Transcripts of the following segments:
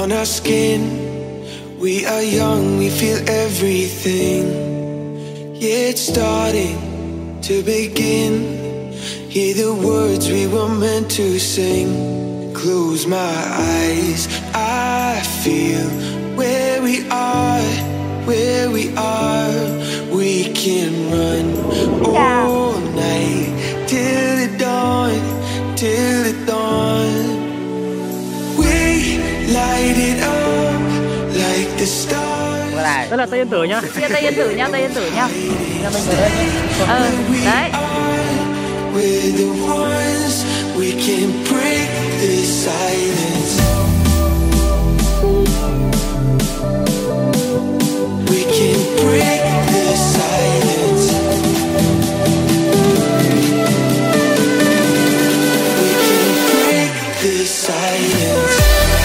on our skin. We are young, we feel everything. Yeah, it's starting to begin. Hear the words we were meant to sing. Close my eyes, I feel where we are, where we are. We can run all night till the dawn, till the dawn. We light it up like the stars. Đây là Tây Yên Tử nhá. Tây Yên Tử nhá, Tây Yên Tử nhá. Nhà mình ở đây nhá. Đấy. We're the ones, we can break the silence. We can break the silence. We can break the silence.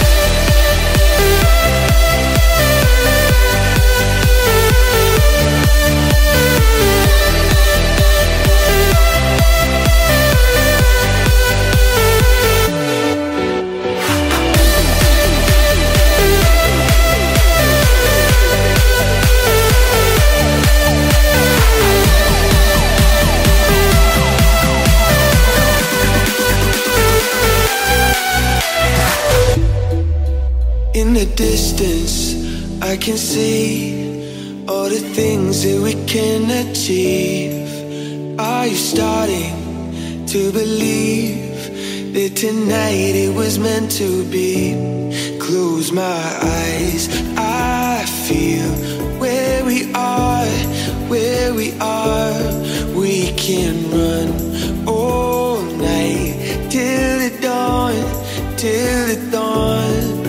In the distance, I can see all the things that we can achieve. Are you starting to believe that tonight it was meant to be? Close my eyes, I feel where we are, where we are. We can run all night till the dawn, till the dawn.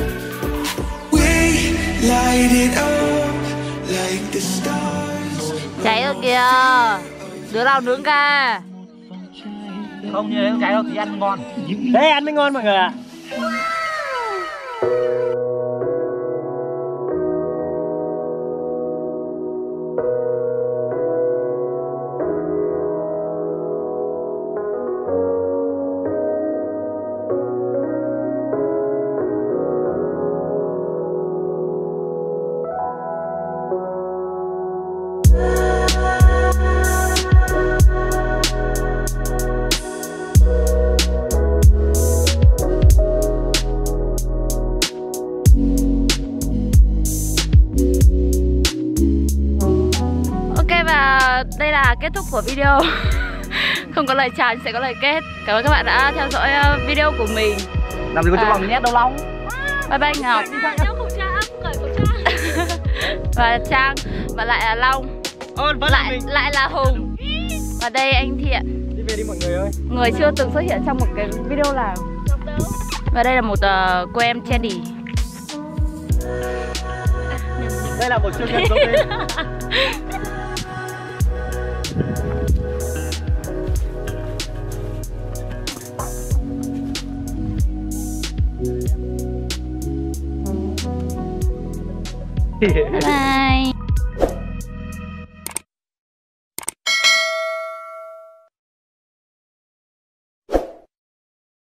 Light it up like the stars. Cháy rồi kìa. Đứa nào nướng ca? Không như đấy không cháy đâu thì ăn ngon. Đấy ăn mới ngon mọi người ạ. Và đây là kết thúc của video. Không có lời chào, sẽ có lời kết. Cảm ơn các bạn đã theo dõi video của mình. Làm gì có chỗ lòng nhét đâu Long. Bye bye Ngọc. Đeo khẩu trang, cởi khẩu trang. Và Trang. Và lại là Long. Lại là Hùng. Và đây anh Thiện. Đi về đi mọi người ơi. Người chưa từng xuất hiện trong một cái video nào. Và đây là một cô em Chandy. Đây là một siêu nhân giống thế. Bye.